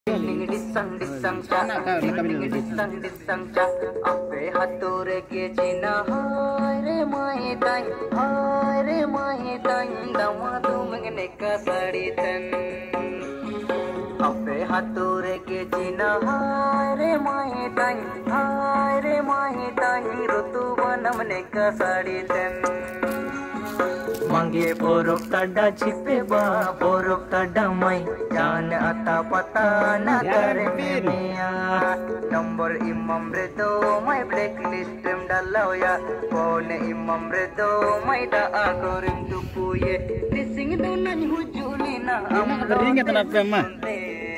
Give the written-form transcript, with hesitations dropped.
disang disang cha disang cha ape hature ke china hai re mai tai dama tu mangne ka sari tan ape hature ke china hai re mai tai rutu banamne ka sari tan मांगे बोरों तड़ा छिपे बा बोरों तड़ा मैं जान आता पता न करे मिया नंबर इमाम रे दो मैं ब्लैक लिस्ट में डाला या कौन इमाम रे दो मैं दा आगोरिम तुपुये दिसिंग दो नन्ही हुजूली ना ringan tanah pemah